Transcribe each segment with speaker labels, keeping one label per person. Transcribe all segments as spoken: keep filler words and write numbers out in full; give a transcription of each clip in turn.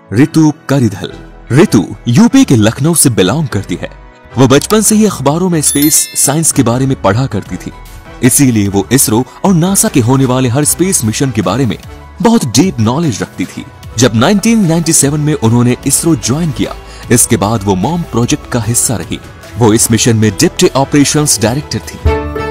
Speaker 1: रितु करिधल। रितु यूपी के लखनऊ से बिलोंग करती है। वो बचपन से ही अखबारों में स्पेस साइंस के बारे में पढ़ा करती थी, इसीलिए वो इसरो और नासा के होने वाले हर स्पेस मिशन के बारे में बहुत डीप नॉलेज रखती थी। जब उन्नीस सौ सत्तानवे में उन्होंने इसरो ज्वाइन किया, इसके बाद वो मॉम प्रोजेक्ट का हिस्सा रही। वो इस मिशन में डिप्टी ऑपरेशंस डायरेक्टर थी।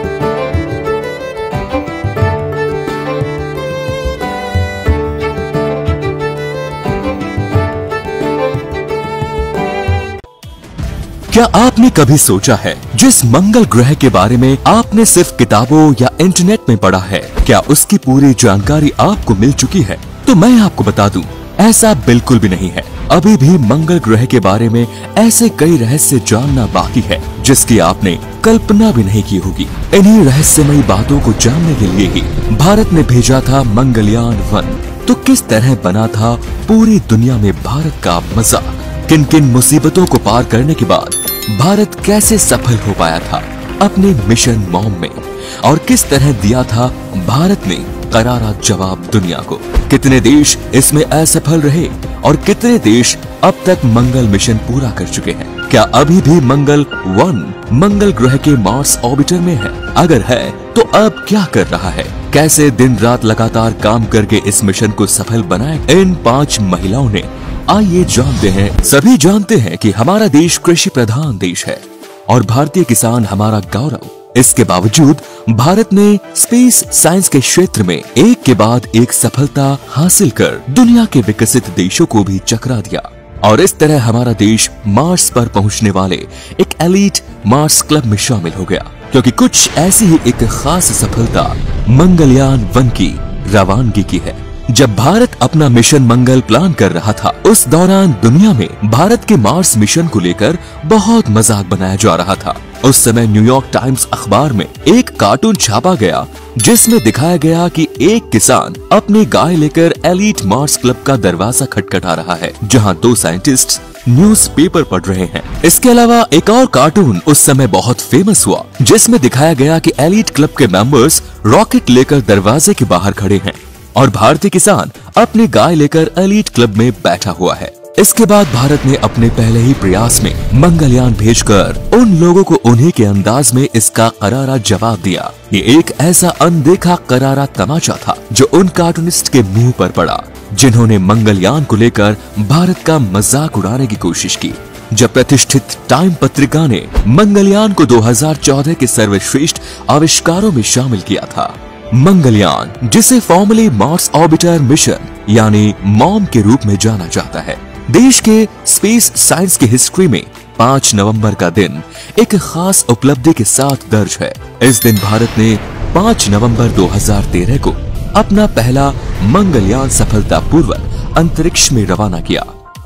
Speaker 1: क्या आपने कभी सोचा है जिस मंगल ग्रह के बारे में आपने सिर्फ किताबों या इंटरनेट में पढ़ा है, क्या उसकी पूरी जानकारी आपको मिल चुकी है? तो मैं आपको बता दूं, ऐसा बिल्कुल भी नहीं है। अभी भी मंगल ग्रह के बारे में ऐसे कई रहस्य जानना बाकी है जिसकी आपने कल्पना भी नहीं की होगी। इन्हीं रहस्यमयी बातों को जानने के लिए ही भारत ने भेजा था मंगलयान वन। तो किस तरह बना था पूरी दुनिया में भारत का मजाक? किन किन मुसीबतों को पार करने के बाद भारत कैसे सफल हो पाया था अपने मिशन मॉम में, और किस तरह दिया था भारत ने करारा जवाब दुनिया को? कितने देश इसमें असफल रहे और कितने देश अब तक मंगल मिशन पूरा कर चुके हैं? क्या अभी भी मंगल वन मंगल ग्रह के मार्स ऑर्बिटर में है? अगर है तो अब क्या कर रहा है? कैसे दिन रात लगातार काम करके इस मिशन को सफल बनाया इन पांच महिलाओं ने? आइए जानते हैं। सभी जानते हैं कि हमारा देश कृषि प्रधान देश है और भारतीय किसान हमारा गौरव। इसके बावजूद भारत ने स्पेस साइंस के क्षेत्र में एक के बाद एक सफलता हासिल कर दुनिया के विकसित देशों को भी चकरा दिया, और इस तरह हमारा देश मार्स पर पहुंचने वाले एक एलीट मार्स क्लब में शामिल हो गया। क्योंकि कुछ ऐसी ही एक खास सफलता मंगलयान वन की रवानगी की है। जब भारत अपना मिशन मंगल प्लान कर रहा था, उस दौरान दुनिया में भारत के मार्स मिशन को लेकर बहुत मजाक बनाया जा रहा था। उस समय न्यूयॉर्क टाइम्स अखबार में एक कार्टून छापा गया जिसमें दिखाया गया कि एक किसान अपनी गाय लेकर एलीट मार्स क्लब का दरवाजा खटखटा रहा है, जहां दो साइंटिस्ट न्यूज़पेपर पढ़ रहे हैं। इसके अलावा एक और कार्टून उस समय बहुत फेमस हुआ जिसमें दिखाया गया कि एलीट क्लब के मेंबर्स रॉकेट लेकर दरवाजे के बाहर खड़े हैं और भारतीय किसान अपनी गाय लेकर एलीट क्लब में बैठा हुआ है। इसके बाद भारत ने अपने पहले ही प्रयास में मंगलयान भेजकर उन लोगों को उन्हीं के अंदाज में इसका करारा जवाब दिया। ये एक ऐसा अनदेखा करारा तमाचा था जो उन कार्टूनिस्ट के मुंह पर पड़ा जिन्होंने मंगलयान को लेकर भारत का मजाक उड़ाने की कोशिश की। जब प्रतिष्ठित टाइम पत्रिका ने मंगलयान को दो हज़ार चौदह के सर्वश्रेष्ठ आविष्कारों में शामिल किया था। मंगलयान, जिसे फॉर्मली मार्स ऑर्बिटर मिशन यानी मॉम के रूप में जाना जाता है, देश के स्पेस साइंस की हिस्ट्री में पाँच नवंबर का दिन एक खास उपलब्धि के साथ दर्ज है। इस दिन भारत ने पाँच नवंबर दो हज़ार तेरह को अपना पहला मंगलयान सफलतापूर्वक अंतरिक्ष में रवाना किया।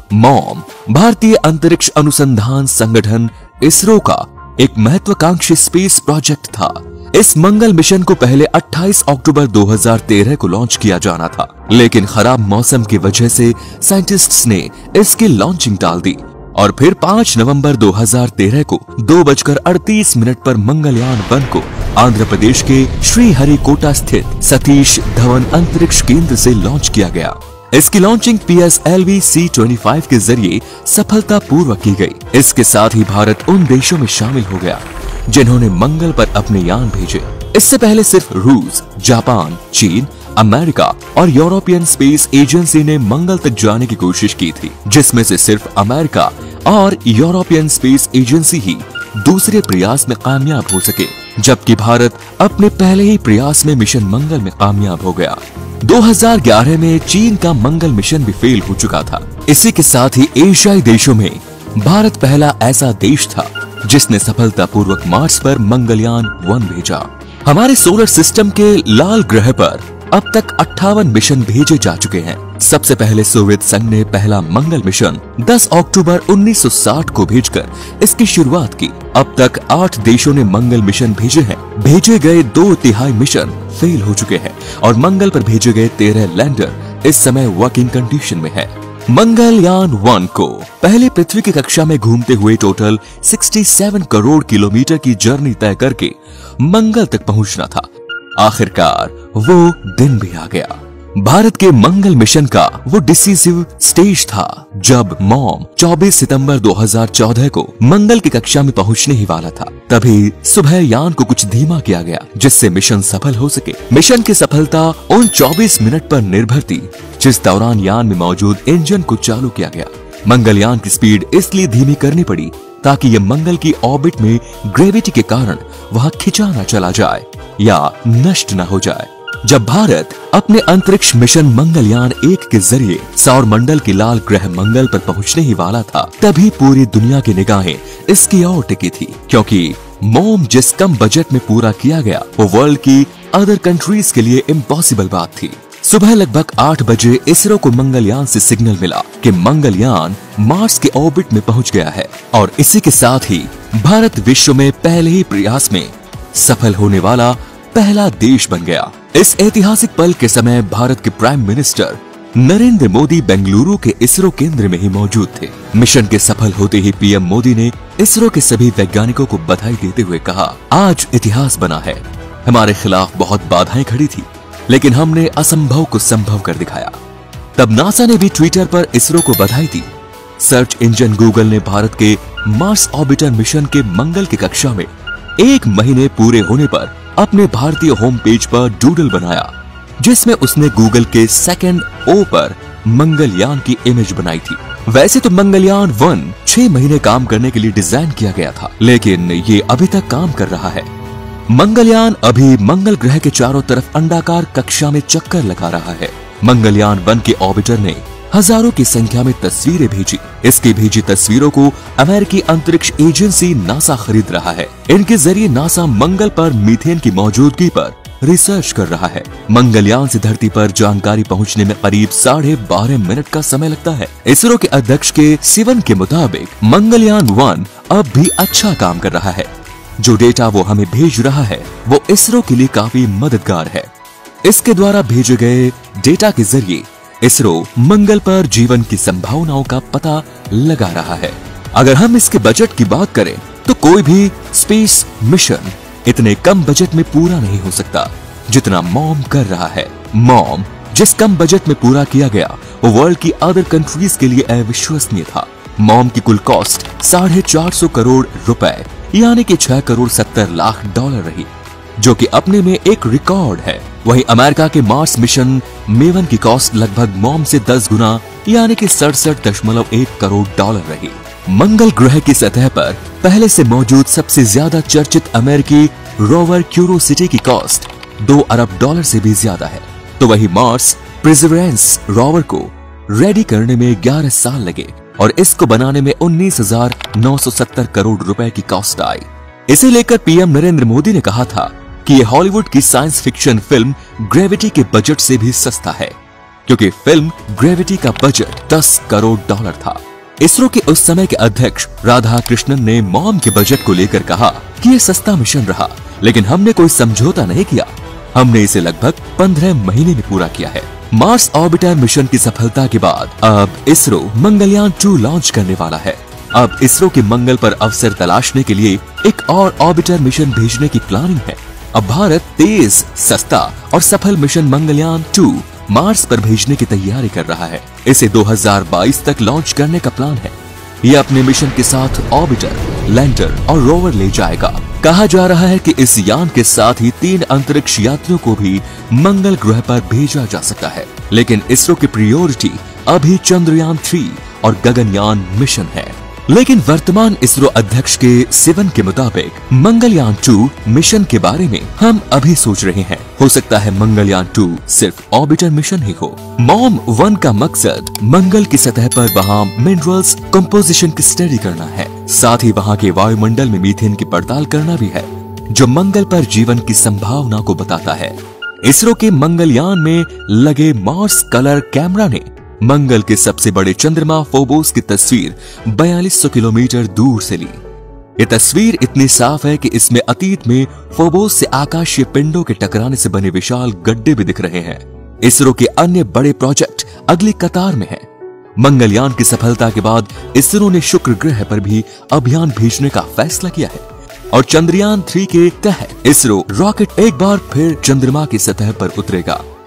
Speaker 1: मॉम भारतीय अंतरिक्ष अनुसंधान संगठन इसरो का एक महत्वाकांक्षी स्पेस प्रोजेक्ट था। इस मंगल मिशन को पहले अट्ठाईस अक्टूबर दो हज़ार तेरह को लॉन्च किया जाना था, लेकिन खराब मौसम की वजह से साइंटिस्ट्स ने इसकी लॉन्चिंग टाल दी और फिर पाँच नवंबर दो हज़ार तेरह को दो बजकर अड़तीस मिनट पर मंगलयान वन को आंध्र प्रदेश के श्रीहरिकोटा स्थित सतीश धवन अंतरिक्ष केंद्र से लॉन्च किया गया। इसकी launching P S L V C पच्चीस के जरिए सफलतापूर्वक की गई। इसके साथ ही भारत उन देशों में शामिल हो गया जिन्होंने मंगल पर अपने यान भेजे। इससे पहले सिर्फ रूस, जापान, चीन, अमेरिका और यूरोपियन स्पेस एजेंसी ने मंगल तक जाने की कोशिश की थी, जिसमें से सिर्फ अमेरिका और यूरोपियन स्पेस एजेंसी ही दूसरे प्रयास में कामयाब हो सके, जबकि भारत अपने पहले ही प्रयास में मिशन मंगल में कामयाब हो गया। दो हज़ार ग्यारह में चीन का मंगल मिशन भी फेल हो चुका था। इसी के साथ ही एशियाई देशों में भारत पहला ऐसा देश था जिसने सफलतापूर्वक मार्स पर मंगलयान वन भेजा। हमारे सोलर सिस्टम के लाल ग्रह पर अब तक अट्ठावन मिशन भेजे जा चुके हैं। सबसे पहले सोवियत संघ ने पहला मंगल मिशन दस अक्टूबर उन्नीस सौ साठ को भेजकर इसकी शुरुआत की। अब तक आठ देशों ने मंगल मिशन भेजे हैं। भेजे गए दो तिहाई मिशन फेल हो चुके हैं और मंगल पर भेजे गए तेरह लैंडर इस समय वर्किंग कंडीशन में है। मंगलयान वन को पहले पृथ्वी की कक्षा में घूमते हुए टोटल सड़सठ करोड़ किलोमीटर की जर्नी तय करके मंगल तक पहुंचना था। आखिरकार वो दिन भी आ गया। भारत के मंगल मिशन का वो डिसीसिव स्टेज था जब मॉम चौबीस सितंबर दो हज़ार चौदह को मंगल की कक्षा में पहुंचने ही वाला था। तभी सुबह यान को कुछ धीमा किया गया जिससे मिशन सफल हो सके। मिशन की सफलता उन चौबीस मिनट पर निर्भर थी जिस दौरान यान में मौजूद इंजन को चालू किया गया। मंगलयान की स्पीड इसलिए धीमी करनी पड़ी ताकि यह मंगल की ऑर्बिट में ग्रेविटी के कारण वहां खिंचा न चला जाए या नष्ट न हो जाए। जब भारत अपने अंतरिक्ष मिशन मंगलयान एक के जरिए सौर मंडल के लाल ग्रह मंगल पर पहुंचने ही वाला था, तभी पूरी दुनिया की निगाहें इसकी ओर टिकी थी, क्योंकि मॉम जिस कम बजट में पूरा किया गया वो वर्ल्ड की अदर कंट्रीज के लिए इम्पॉसिबल बात थी। सुबह लगभग आठ बजे इसरो को मंगलयान से सिग्नल मिला कि मंगलयान मार्स के ऑर्बिट में पहुंच गया है और इसी के साथ ही भारत विश्व में पहले ही प्रयास में सफल होने वाला पहला देश बन गया। इस ऐतिहासिक पल के समय भारत के प्राइम मिनिस्टर नरेंद्र मोदी बेंगलुरु के इसरो केंद्र में ही मौजूद थे। मिशन के सफल होते ही पीएम मोदी ने इसरो के सभी वैज्ञानिकों को बधाई देते हुए कहा, आज इतिहास बना है। हमारे खिलाफ बहुत बाधाएं खड़ी थी, लेकिन हमने असंभव को संभव कर दिखाया। तब नासा ने भी ट्विटर पर इसरो को बधाई दी। सर्च इंजन गूगल ने भारत के मार्स ऑर्बिटर मिशन के मंगल की कक्षा में एक महीने पूरे होने पर अपने भारतीय होम पेज पर डूडल बनाया, जिसमें उसने गूगल के सेकंड ओ पर मंगलयान की इमेज बनाई थी। वैसे तो मंगलयान वन छह महीने काम करने के लिए डिजाइन किया गया था, लेकिन ये अभी तक काम कर रहा है। मंगलयान अभी मंगल ग्रह के चारों तरफ अंडाकार कक्षा में चक्कर लगा रहा है। मंगलयान वन के ऑर्बिटर ने हजारों की संख्या में तस्वीरें भेजी। इसकी भेजी तस्वीरों को अमेरिकी अंतरिक्ष एजेंसी नासा खरीद रहा है। इनके जरिए नासा मंगल पर मीथेन की मौजूदगी पर रिसर्च कर रहा है। मंगलयान से धरती पर जानकारी पहुंचने में करीब साढ़े बारह मिनट का समय लगता है। इसरो के अध्यक्ष के सिवन के मुताबिक मंगलयान वन अब भी अच्छा काम कर रहा है। जो डेटा वो हमें भेज रहा है वो इसरो के लिए काफी मददगार है। इसके द्वारा भेजे गए डेटा के जरिए इसरो मंगल पर जीवन की संभावनाओं का पता लगा रहा है। अगर हम इसके बजट की बात करें तो कोई भी स्पेस मिशन इतने कम बजट में पूरा नहीं हो सकता जितना मॉम कर रहा है। मॉम जिस कम बजट में पूरा किया गया वो वर्ल्ड की अदर कंट्रीज के लिए अविश्वसनीय था। मॉम की कुल कॉस्ट साढ़े चार सौ करोड़ रुपए यानी कि छह करोड़ सत्तर लाख डॉलर रही, जो कि अपने में एक रिकॉर्ड है। वहीं अमेरिका के मार्स मिशन मेवन की कॉस्ट लगभग मॉम से दस गुना यानी कि सड़सठ दशमलव एक करोड़ डॉलर रही। मंगल ग्रह की सतह पर पहले से मौजूद सबसे ज्यादा चर्चित अमेरिकी रोवर क्यूरोसिटी की कॉस्ट दो अरब डॉलर से भी ज्यादा है। तो वही मार्स परसिवरेंस रोवर को रेडी करने में ग्यारह साल लगे और इसको बनाने में उन्नीस हजार नौ सौ सत्तर करोड़ रुपए की कॉस्ट आई। इसे लेकर पीएम नरेंद्र मोदी ने कहा था कि ये हॉलीवुड की साइंस फिक्शन फिल्म ग्रेविटी के बजट से भी सस्ता है, क्योंकि फिल्म ग्रेविटी का बजट दस करोड़ डॉलर था। इसरो के उस समय के अध्यक्ष राधा कृष्णन ने मॉम के बजट को लेकर कहा कि ये सस्ता मिशन रहा, लेकिन हमने कोई समझौता नहीं किया। हमने इसे लगभग पंद्रह महीने में पूरा किया है। मार्स ऑर्बिटर मिशन की सफलता के बाद अब इसरो मंगलयान टू लॉन्च करने वाला है। अब इसरो के मंगल पर अवसर तलाशने के लिए एक और ऑर्बिटर मिशन भेजने की प्लानिंग है। अब भारत तेज, सस्ता और सफल मिशन मंगलयान टू मार्स पर भेजने की तैयारी कर रहा है। इसे दो हज़ार बाईस तक लॉन्च करने का प्लान है। ये अपने मिशन के साथ ऑर्बिटर, लैंडर और रोवर ले जाएगा। कहा जा रहा है कि इस यान के साथ ही तीन अंतरिक्ष यात्रियों को भी मंगल ग्रह पर भेजा जा सकता है, लेकिन इसरो की प्रायोरिटी अभी चंद्रयान थ्री और गगनयान मिशन है। लेकिन वर्तमान इसरो अध्यक्ष के सिवन के मुताबिक मंगलयान टू मिशन के बारे में हम अभी सोच रहे हैं। हो सकता है मंगलयान टू सिर्फ ऑर्बिटर मिशन ही हो। मॉम वन का मकसद मंगल की सतह पर वहां मिनरल्स कंपोजिशन की स्टडी करना है, साथ ही वहां के वायुमंडल में मीथेन की पड़ताल करना भी है, जो मंगल पर जीवन की संभावना को बताता है। इसरो के मंगलयान में लगे मार्स कलर कैमरा ने मंगल के सबसे बड़े चंद्रमा फोबोस की तस्वीर बयालीस सौ किलोमीटर दूर से ली। ये तस्वीर इतनी साफ है कि इसमें अतीत में फोबोस से आकाशीय पिंडों के टकराने से बने विशाल गड्ढे भी दिख रहे हैं। इसरो के अन्य बड़े प्रोजेक्ट अगली कतार में हैं। मंगलयान की सफलता के बाद इसरो ने शुक्र ग्रह पर भी अभियान भेजने का फैसला किया है और चंद्रयान थ्री के तहत इसरो रॉकेट एक बार फिर चंद्रमा की सतह पर उतरेगा।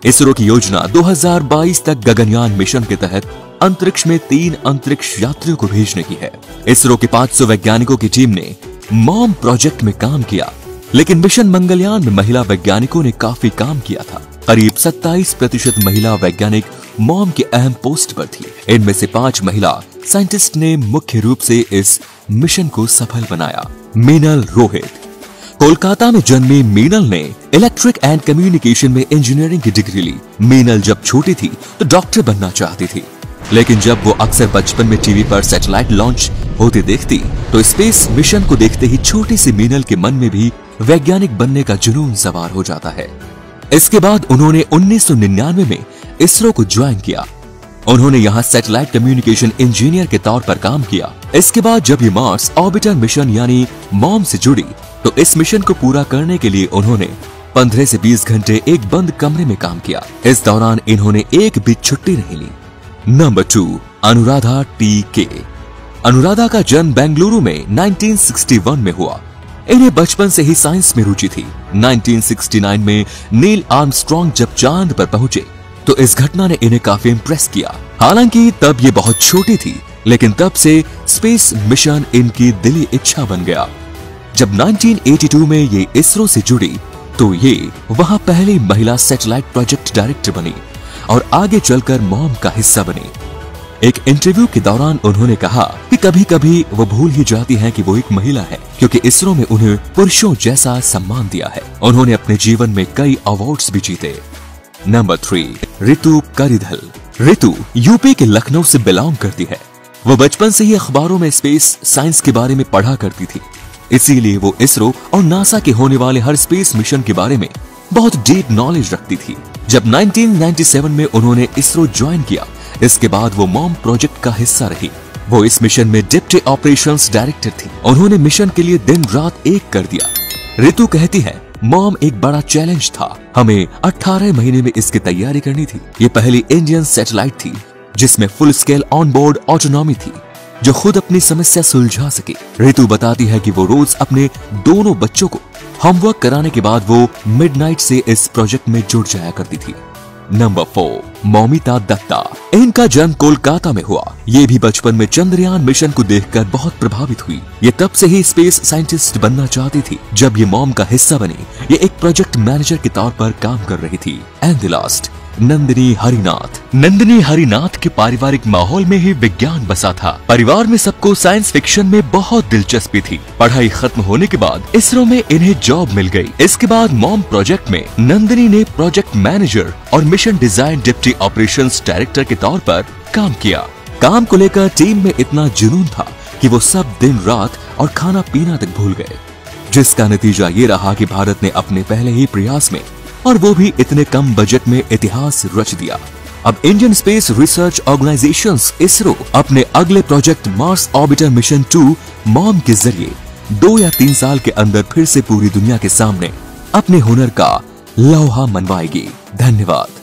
Speaker 1: इसरो की योजना दो हज़ार बाईस तक गगनयान मिशन के तहत अंतरिक्ष में तीन अंतरिक्ष यात्रियों को भेजने की है। इसरो के पाँच सौ वैज्ञानिकों की टीम ने मॉम प्रोजेक्ट में काम किया, लेकिन मिशन मंगलयान में महिला वैज्ञानिकों ने काफी काम किया था। करीब सत्ताईस प्रतिशत महिला वैज्ञानिक मॉम के अहम पोस्ट पर थी। इनमें से पांच महिला साइंटिस्ट ने मुख्य रूप से इस मिशन को सफल बनाया। मीनल रोहित। कोलकाता में जन्मी मीनल ने इलेक्ट्रिक एंड कम्युनिकेशन में इंजीनियरिंग की डिग्री ली। मीनल जब छोटी थी तो डॉक्टर बनना चाहती थी, लेकिन जब वो अक्सर बचपन में टीवी पर सैटेलाइट लॉन्च होते देखती तो स्पेस मिशन को देखते ही छोटी सी मीनल के मन में भी वैज्ञानिक बनने का जुनून सवार हो जाता है। इसके बाद उन्होंने उन्नीस सौ निन्यानवे में इसरो को ज्वाइन किया। उन्होंने यहाँ सैटेलाइट कम्युनिकेशन इंजीनियर के तौर पर काम किया। इसके बाद जब ये मार्स ऑर्बिटर मिशन यानी मॉम से जुड़ी तो इस मिशन को पूरा करने के लिए उन्होंने पंद्रह से बीस घंटे एक बंद कमरे में काम किया। इस दौरान इन्होंने एक भी छुट्टी नहीं ली। Number two, Anuradha T K. Anuradha का जन्म बेंगलुरु में उन्नीस सौ इकसठ में हुआ। इन्हें बचपन से ही साइंस में रुचि थी। उन्नीस सौ उनहत्तर में नील आर्मस्ट्रॉन्ग जब चांद पर पहुंचे तो इस घटना ने इन्हें काफी इंप्रेस किया। हालांकि तब ये बहुत छोटी थी, लेकिन तब से स्पेस मिशन इनकी दिली इच्छा बन गया। जब उन्नीस सौ बयासी में ये इसरो से जुड़ी तो ये वहां पहली महिला सैटेलाइट प्रोजेक्ट डायरेक्टर बनी और आगे चलकर मॉम का हिस्सा बनी। एक इंटरव्यू के दौरान उन्होंने कहा कि कभी कभी वो भूल ही जाती हैं कि वो एक महिला है, क्योंकि इसरो में उन्हें पुरुषों जैसा सम्मान दिया है। उन्होंने अपने जीवन में कई अवार्ड्स भी जीते। Number three, Ritu Karidhal. रितु यूपी के लखनऊ से बिलोंग करती है। वो बचपन से ही अखबारों में स्पेस साइंस के बारे में पढ़ा करती थी, इसीलिए वो इसरो और नासा के होने वाले हर स्पेस मिशन के बारे में बहुत डीप नॉलेज रखती थी। जब उन्नीस सौ सत्तानवे में उन्होंने इसरो ज्वाइन किया, इसके बाद वो मॉम प्रोजेक्ट का हिस्सा रही। वो इस मिशन में डिप्टी ऑपरेशंस डायरेक्टर थी। उन्होंने मिशन के लिए दिन रात एक कर दिया। रितु कहती है, मॉम एक बड़ा चैलेंज था। हमें अठारह महीने में इसकी तैयारी करनी थी। ये पहली इंडियन सैटेलाइट थी जिसमें full scale on board autonomy थी, जो खुद अपनी समस्या सुलझा सके। रितु बताती है कि वो रोज अपने दोनों बच्चों को होमवर्क कराने के बाद वो मिडनाइट से इस प्रोजेक्ट में जुड़ जाया करती थी। Number four, Moumita Dutta. इनका जन्म कोलकाता में हुआ। ये भी बचपन में चंद्रयान मिशन को देखकर बहुत प्रभावित हुई। ये तब से ही स्पेस साइंटिस्ट बनना चाहती थी। जब ये मॉम का हिस्सा बनी, ये एक प्रोजेक्ट मैनेजर के तौर पर काम कर रही थी। And the last, Nandini Harinath. Nandini Harinath के पारिवारिक माहौल में ही विज्ञान बसा था। परिवार में सबको साइंस फिक्शन में बहुत दिलचस्पी थी। पढ़ाई खत्म होने के बाद इसरो में इन्हें जॉब मिल गई। इसके बाद मॉम प्रोजेक्ट में नंदिनी ने प्रोजेक्ट मैनेजर और mission design deputy operations director के तौर पर काम किया। काम को लेकर टीम में इतना जुनून था कि वो सब दिन रात और खाना पीना तक भूल गए, जिसका नतीजा ये रहा कि भारत ने अपने पहले ही प्रयास में, और वो भी इतने कम बजट में, इतिहास रच दिया। अब Indian space research organisation ISRO अपने अगले project Mars orbiter mission two MOM के जरिए दो या तीन साल के अंदर फिर से पूरी दुनिया के सामने अपने हुनर का लोहा मनवाएगी। धन्यवाद।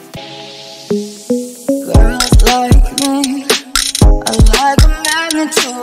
Speaker 2: Girls like me, I like a magnitude.